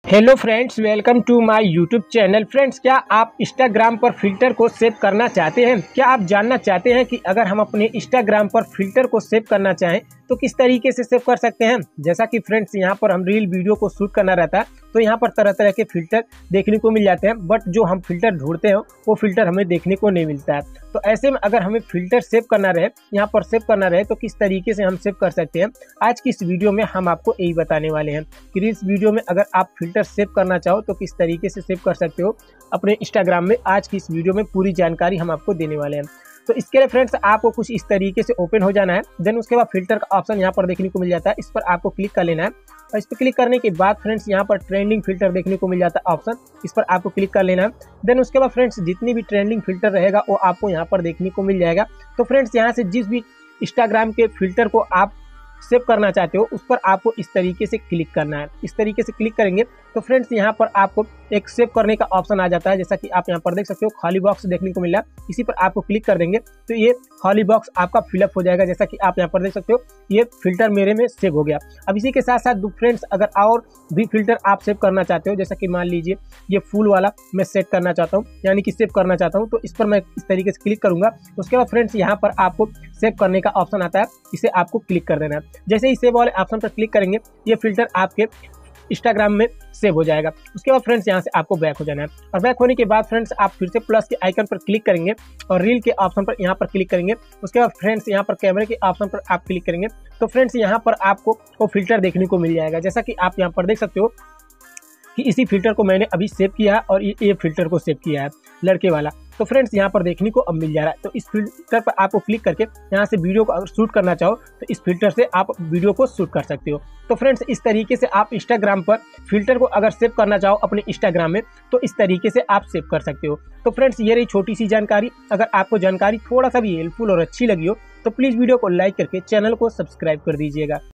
Hello friends, welcome to my YouTube channel. Friends, क्या आप Instagram पर फिल्टर को सेव करना चाहते हैं? क्या आप जानना चाहते हैं कि अगर हम अपने इंस्टाग्राम पर फिल्टर को सेव करना चाहें तो किस तरीके से सेव कर सकते हैं? जैसा कि फ्रेंड्स यहाँ पर हम रील वीडियो को शूट करना रहता है तो यहाँ पर तरह तरह के फिल्टर देखने को मिल जाते हैं, बट जो हम फिल्टर ढूंढते हैं वो फिल्टर हमें देखने को नहीं मिलता है। तो ऐसे में अगर हमें फिल्टर सेव करना रहे, यहाँ पर सेव करना रहे, तो किस तरीके से हम सेव कर सकते हैं, आज की इस वीडियो में हम आपको यही बताने वाले हैं कि इस वीडियो में अगर आप फिल्टर सेव करना चाहो तो किस तरीके से सेव कर सकते हो अपने इंस्टाग्राम में। आज की इस वीडियो में पूरी जानकारी हम आपको देने वाले हैं। तो इसके लिए फ्रेंड्स आपको कुछ इस तरीके से ओपन हो जाना है। देन उसके बाद फिल्टर का ऑप्शन यहाँ पर देखने को मिल जाता है, इस पर आपको क्लिक कर लेना है। और इस पर क्लिक करने के बाद फ्रेंड्स यहाँ पर ट्रेंडिंग फिल्टर देखने को मिल जाता है ऑप्शन, इस पर आपको क्लिक कर लेना है। देन उसके बाद फ्रेंड्स जितनी भी ट्रेंडिंग फिल्टर रहेगा वो आपको यहाँ पर देखने को मिल जाएगा। तो फ्रेंड्स यहाँ से जिस भी इंस्टाग्राम के फिल्टर को आप सेव करना चाहते हो उस पर आपको इस तरीके से क्लिक करना है। इस तरीके से क्लिक करेंगे तो फ्रेंड्स यहाँ पर आपको एक सेव करने का ऑप्शन आ जाता है, जैसा कि आप यहाँ पर देख सकते हो खाली बॉक्स देखने को मिला। इसी पर आपको क्लिक कर देंगे तो ये खाली बॉक्स आपका फिलअप हो जाएगा, जैसा कि आप यहाँ पर देख सकते हो ये फिल्टर मेरे में सेव हो गया। अब इसी के साथ साथ फ्रेंड्स अगर और भी फिल्टर आप सेव करना चाहते हो, जैसा कि मान लीजिए ये फूल वाला मैं सेट करना चाहता हूँ, यानी कि सेव करना चाहता हूँ, तो इस पर मैं इस तरीके से क्लिक करूंगा। उसके बाद फ्रेंड्स यहाँ पर आपको सेव करने का ऑप्शन आता है, इसे आपको क्लिक कर देना है। जैसे ही सेव वाले ऑप्शन पर क्लिक करेंगे ये फिल्टर आपके इंस्टाग्राम में सेव हो जाएगा। उसके बाद फ्रेंड्स यहाँ से आपको बैक हो जाना है और बैक होने के बाद फ्रेंड्स आप फिर से प्लस के आइकन पर क्लिक करेंगे और रील के ऑप्शन पर यहाँ पर क्लिक करेंगे। उसके बाद फ्रेंड्स यहाँ पर कैमरे के ऑप्शन पर आप क्लिक करेंगे तो फ्रेंड्स यहाँ पर आपको वो फिल्टर देखने को मिल जाएगा, जैसा कि आप यहाँ पर देख सकते हो कि इसी फिल्टर को मैंने अभी सेव किया है और ये फिल्टर को सेव किया है लड़के वाला। तो फ्रेंड्स यहाँ पर देखने को अब मिल जा रहा है। तो इस फिल्टर पर आपको क्लिक करके यहाँ से वीडियो को अगर शूट करना चाहो तो इस फिल्टर से आप वीडियो को शूट कर सकते हो। तो फ्रेंड्स इस तरीके से आप इंस्टाग्राम पर फिल्टर को अगर सेव करना चाहो अपने इंस्टाग्राम में तो इस तरीके से आप सेव कर सकते हो। तो फ्रेंड्स ये रही छोटी सी जानकारी। अगर आपको जानकारी थोड़ा सा भी हेल्पफुल और अच्छी लगी हो तो प्लीज़ वीडियो को लाइक करके चैनल को सब्सक्राइब कर दीजिएगा।